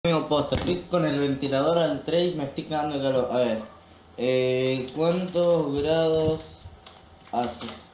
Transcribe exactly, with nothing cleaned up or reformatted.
Amigo, posta, estoy con el ventilador al tres y me estoy cagando de calor. A ver, eh, ¿cuántos grados hace?